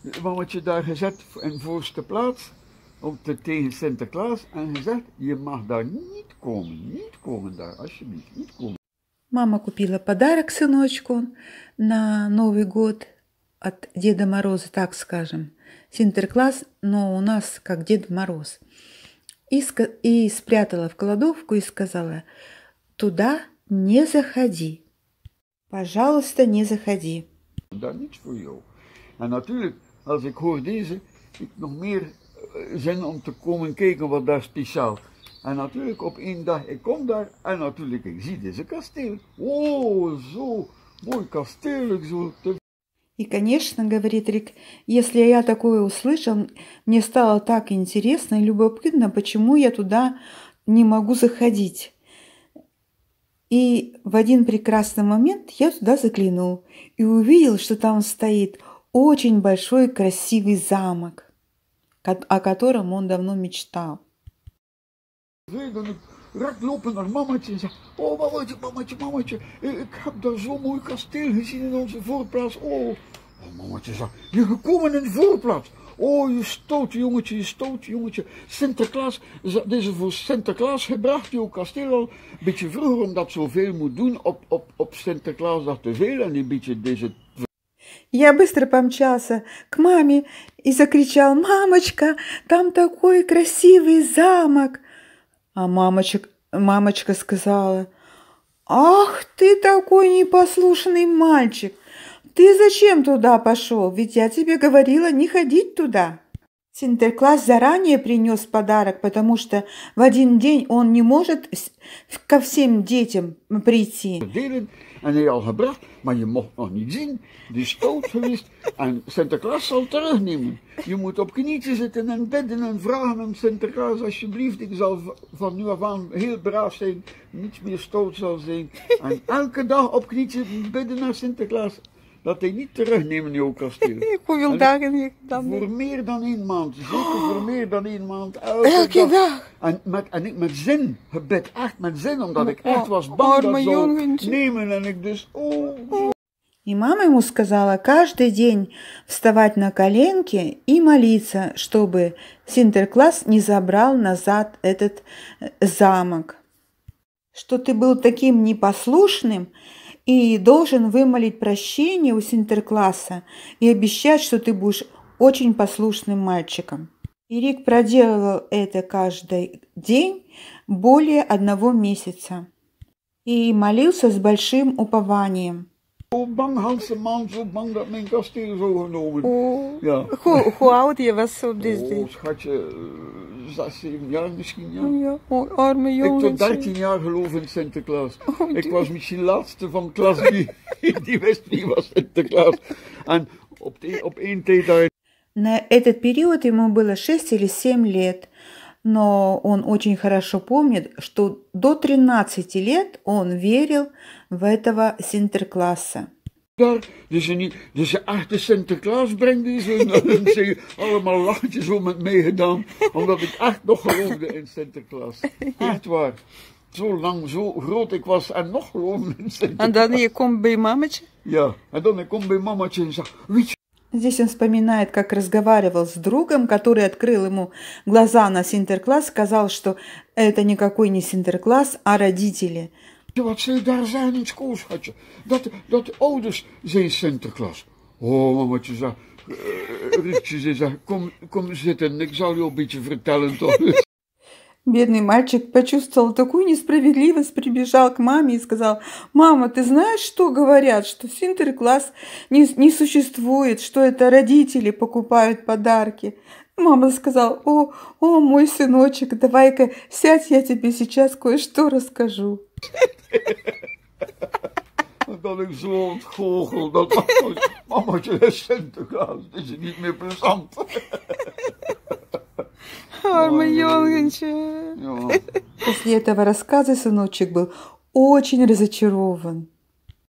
mammetje daar gezet in voorste plaats, tegen Sinterklaas, en gezegd, je mag daar niet komen daar, alsjeblieft, niet komen. Мама купила подарок сыночку на Новый год от Деда Мороза, так скажем. Синтеркласс, но у нас как Дед Мороз. И спрятала в кладовку и сказала: туда не заходи. Пожалуйста, не заходи. Daar niets voor jou. En natuurlijk, als ik hoor deze, ik nog meer zin om te komen kijken wat daar speciaal. En natuurlijk op één dag, ik kom daar en natuurlijk ik zie deze kasteel. Oh, zo mooi kasteel. Zo. И, конечно, говорит Рик, если я такое услышал, мне стало так интересно и любопытно, почему я туда не могу заходить. И в один прекрасный момент я туда заглянул и увидел, что там стоит очень большой красивый замок, о котором он давно мечтал. Direct lopen naar mammetje en zeggen, oh mammetje, ik heb daar zo'n mooi kasteel gezien in onze voorplaats. Oh mammetje zegt, je gekomen in de voorplaats. Oh, je stoot jongetje. Sinterklaas, dit is voor Sinterklaas gebracht, jouw kasteel al. Een beetje vroeger, omdat zoveel moet doen op Sinterklaasdag te veel en een beetje deze... Я быстро помчался к маме и закричал: «Мамочка, там такой красивый замок!» А мамочка сказала: «Ах, ты такой непослушный мальчик! Ты зачем туда пошел? Ведь я тебе говорила не ходить туда». Синтеркласс заранее принес подарок, потому что в один день он не может ко всем детям прийти. En hij al gebracht, maar je mocht nog niet zien. Die is oud geweest en Sinterklaas zal terugnemen. Je moet op knietjes zitten en bidden en vragen aan Sinterklaas, alsjeblieft, ik zal van nu af aan heel braaf zijn, niets meer stout zal zijn. En elke dag op knietjes bidden naar Sinterklaas, dat hij niet terugnemen jouw kasteel. Hoeveel dagen heb ik dan? Voor meer dan 1 maand, zeker voor meer dan 1 maand. Elke dag. En ik met zin, gebed, echt met zin, omdat ik echt was bang dat zou nemen en ik dus, И мама ему сказала каждый день вставать на коленки и молиться, чтобы Синтеркласс не забрал назад этот замок. Что ты был таким непослушным и должен вымолить прощение у Синтеркласса и обещать, что ты будешь очень послушным мальчиком. И Рик проделывал это каждый день более 1 месяца и молился с большим упованием. Zo bang, Hanse man, zo bang dat mijn kasteel zou genomen. Ja. Hoe oud je was op deze tijd? Schatje, 6, 7 jaar misschien, ja. Ja, arme jongen. Ik tot 13 jaar geloof in Sinterklaas. Ik was misschien laatste van klas die wist wie was Sinterklaas. En op één tijd daar... На этот период ему было 6 или 7 лет, но он очень хорошо помнит, что до 13 лет он верил в этого Синтеркласса. Dus je echte Sinterklaas brengt die zo en ze allemaal lachjes zo met mij gedaan, omdat ik echt nog geloofde in Sinterklaas. Echt waar. Zo lang, zo groot ik was en nog geloofde in Sinterklaas. En dan je komt bij mametje? Ja, en dan ik kom bij mametje en zeg, weet je... Здесь он вспоминает, как разговаривал с другом, который открыл ему глаза на Синтеркласс, сказал, что это никакой не Синтеркласс, а родители. Wat ze daar zijn in school, schatje. Dat de ouders zijn Sinterklaas. Oh, mametje zei, Rietje zei, kom zitten, ik zal je een beetje vertellen toch. Бедный мальчик почувствовал такую несправедливость, прибежал к маме и сказал: «Мама, ты знаешь, что говорят? Что Синтеркласс не существует, что это родители покупают подарки». Мама сказала: «О, мой сыночек, давай-ка сядь, я тебе сейчас кое-что расскажу». Dat ik zo ontgoochel, dat mametje is Sinterklaas, dat is niet meer plezant. Arme jongentje. После этого рассказа сыночек был очень разочарован.